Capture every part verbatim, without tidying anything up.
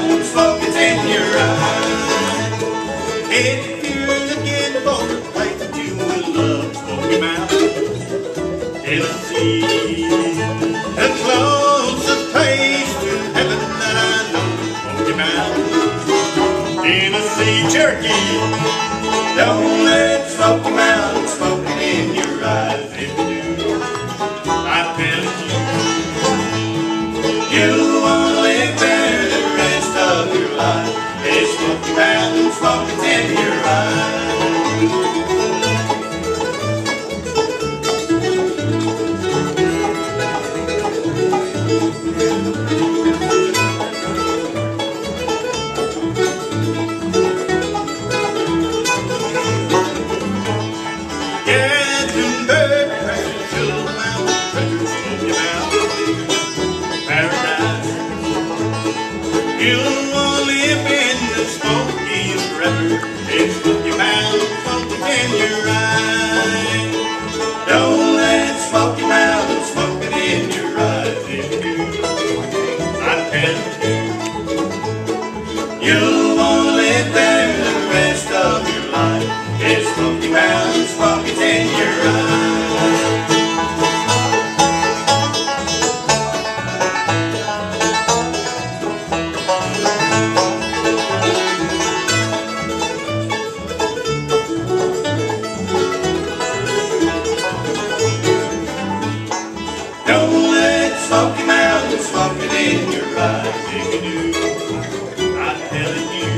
Mountain smoke is in your eyes. If you're looking for a place that you will love, Smoky Mountain, Tennessee, the closest place to heaven that I know, Smoky Mountain, Tennessee, Cherokee. Don't let Smoky Mountain smoking in your eyes. If you do, I'm telling you, you won't live there the rest of your life. It's Smoky Mountain smoking in your eyes. You won't live in the Smoky forever. It's Smoky Mountain smoking in your eyes. Don't let Smoky Mountain smoking in your eyes. If you do, I tell you, you won't live there the rest of your life. It's Smoky Mountain smoking in your eyes. Don't let Smoky Mountain smoking in your eyes. If you do, I'm telling you,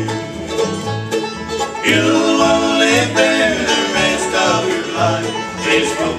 you won't live there the rest of your life. It's